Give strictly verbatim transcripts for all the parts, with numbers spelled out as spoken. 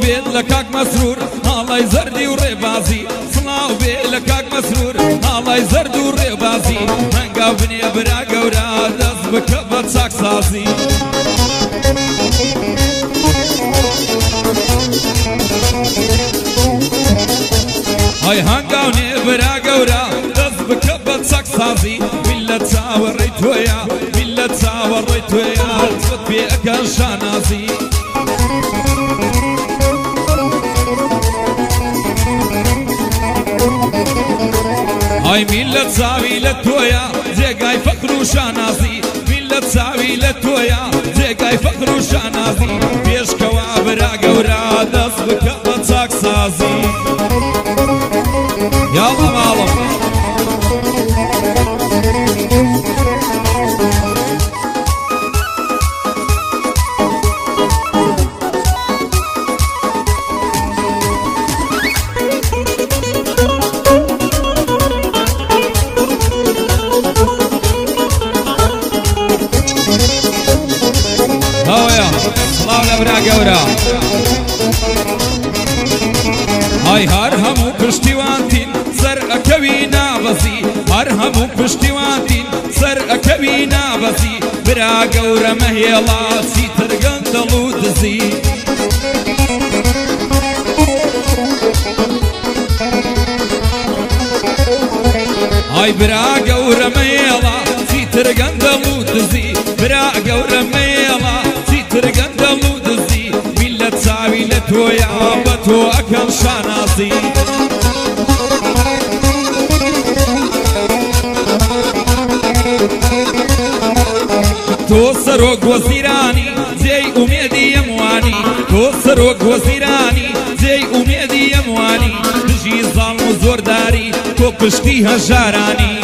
بێت لە کاک مەسرور هاڵای زەردی و ڕێبازی سڵاو بێت لە کاک مەسرور هاڵای زەرد و ڕێبازی هەنگاو بنێ برا گەورە دەست بکە بە چاکسازی های هەنگاو نێ برا گەورە دەست بکە بە چاکسازی میلەت چاوەڕێی تۆیە میلەت چاوەڕێی تۆیە چۆت پێ ئەکەن شانازی های میلەت چاوی لە تۆیە جێگای فەقر و شانازی میلەت چاوی لە تۆیە جێگای فەقر و شانازی پێشکەوە برا گەورە دەست بکە بە چاکسازی یاڵە ماڵم هاویا سڵاو لە برا گەورە های هەر هەموو پشتیوانتین سەر ئەکەوی نابەزی هەر هەموو پشتیوانتین سەر ئەکەوی نابەزی برا گەورە مەهێڵا چیتر گەندەڵ و دزی های برا گەورە مەهێڵا چیتر گەندەڵ و دزی برا گەورە مەهێڵا چیتر گەندەڵ و دزی میلەت چاوی لە تۆیە بە تۆ ئەکەم شانازی تۆ سەرۆک وەزیرانی جێی ئومێدی ئەموانی تۆ سەرۆک وەزیرانی جێی ئومێدی ئەموانی دژی زاڵم و زۆرداری تۆ پشتی هەژارانی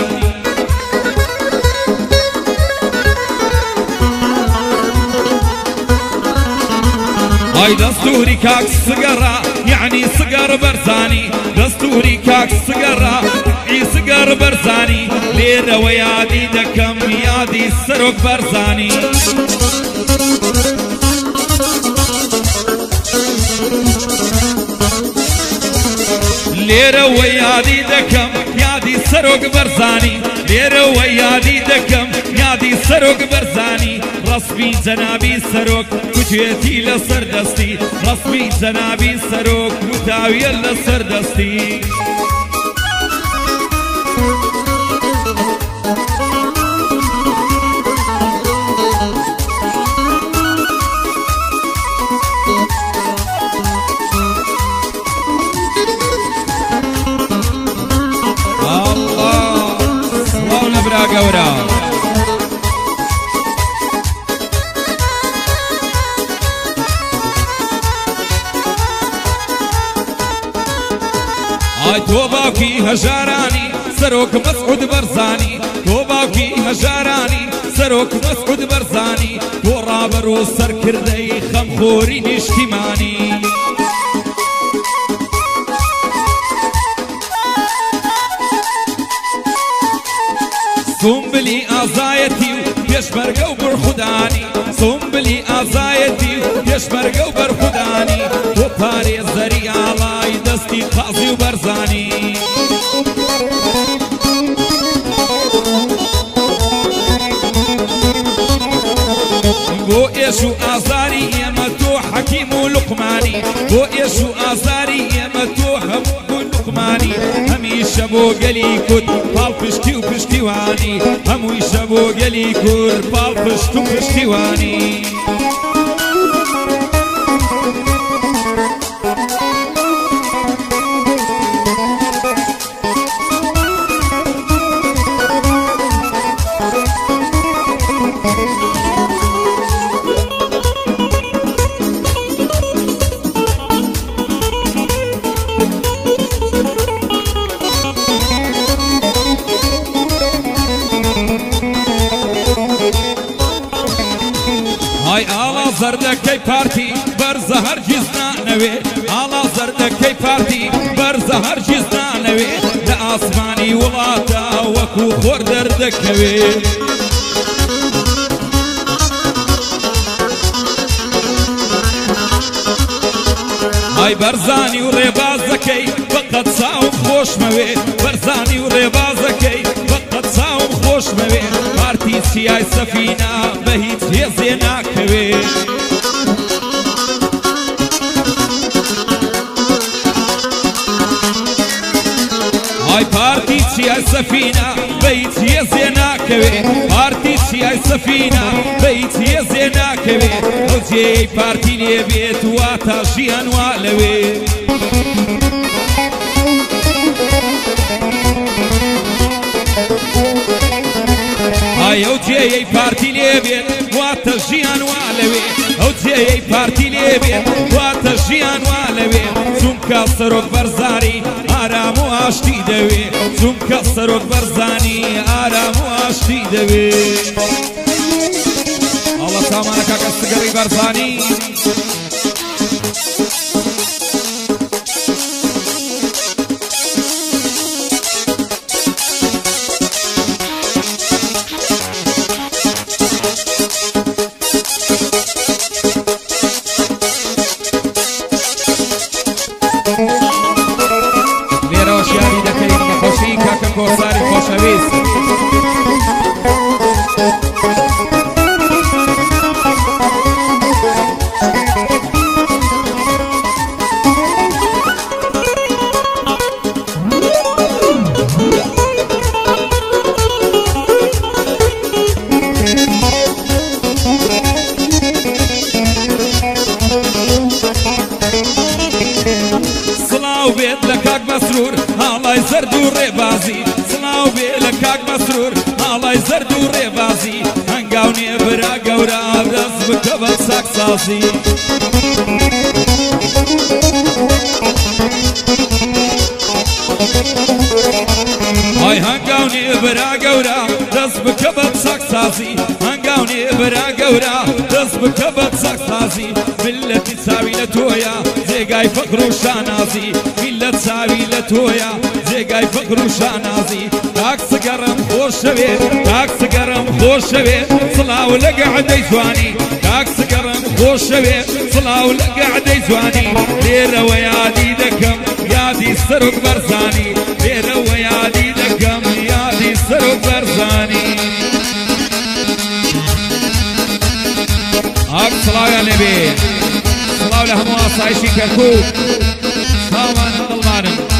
های دەستوری کاک سگەڕا یعنی سگەڕ بەرزانی دەستوری کاک سگەڕا ئی سگەڕ بەرزانی لێرەوە یادی دەکەم یادی سەرۆک بەرزانی لێرەوە یادی دەکەم یادی سەرۆک بەرزانی لێرەوە یادی دەکەم یادی سەرۆک بەرزانی ڕەسمی جەنابی سەرۆک کوتوێتی لە سەردەستی ڕەسمی جەنابی سەرۆک وتاویە لە سەردەستی گەورە ئای تۆ باوکی هەژارانی سەرۆک مەسعود بەرزانی تۆ باوکی هەژارانی سەرۆک مەسعود بەرزانی تۆ ڕابەر و سەرکردەی خەمخۆری نیشتیمانی سنبلی ئازایەتی و پێشمەرگە و بڕخودانی سنبلی ئازایەتی و پێشمەرگە و بەرخودانی تۆ پارێزەری ئاڵای دەستی قازی و بەرزانی بۆ ئێش و ئازاری ئێمە تۆ حەکیم و لوقمانی بۆ ئێش و ئازاری ئێمە تۆ هەموو لوقمانی هەمیشە بۆ گەلی کورد پاڵ پشتی و پشتیوانی هەموویشە بۆ گەلی کورد پاڵ پشت و پشتیوانی های ئاڵا زەردەکەی پارتی بەرزە هەرگیز نانەوێ ئاڵا زەردەکەی پارتی بەرزە هەرگیز نانەوێ لە ئاسمانی وڵاتە وەکو خۆر دەردەکەوێ ئای بەرزانی و ڕێبازەکەی بەقەت چاوم خۆشمەوێ بەرزانی و ڕێبازەکەی بەقەت چاوم خۆشمەوێ پارتی چیای سەفینە بە هیچ هێزێ ناکەوێ ئای پارتی چیای سەفینە بە هیچ هێزێ ناکەوێ پارتی چیای سەفینە بە هیچ هێزێ ناکەوێ ئەو جێی پارتی لێ بێت واتە ژیان وا لەوێ ئای ئەو جێی پارتی لێ بێت واتە ژیان وا لەوێ ئەو جێی پارتی لێ بێت واتە ژیان وا لەوێ چونکە سەرۆک بەرزانی ئارام و ئاشتی دەوێ چونکە سەرۆک بەرزانی ئارام و ئاشتی دەوێ ئەڵە سامانەکە کە سگەڕی بەرزانی کۆساری خۆشەویست سڵاو بێت لە کاک مەسرور هاڵای زەرد و ڕێبازی سڵاو بێ لە کاک مەسرور هاڵای زەرد و ڕێبازی هەنگاو نییە برا گەورە دەست بکە بە چاکسازی ئای هەنگاو نییە برا گەورە دەست بکە بە چاکسازی هەنگاو نییە برا گەورە دەست بکە بە چاکسازی ملەتی چاوی لە تۆیە جێگای فەقر و شانازی میلەت چاوی لە تۆیە جێگای فەقر و شانازی کاک سگەڕم خۆشەوێ کاک سگەڕم خۆشەوێ سڵاو لە گەعدەی جوانی کاک سگەڕم خۆشەوێ سڵاو لە گەعدەی جوانی لێرەوە یادی دەکەم یادی سەرۆک بەرزانی لێرەوە یادی دەکەم یادی سەرۆک بەرزانی ئاک سڵاویان لێبێ سڵاو لە هەموو ئاسایشی کەرکووک ساڵمان هەڵمانن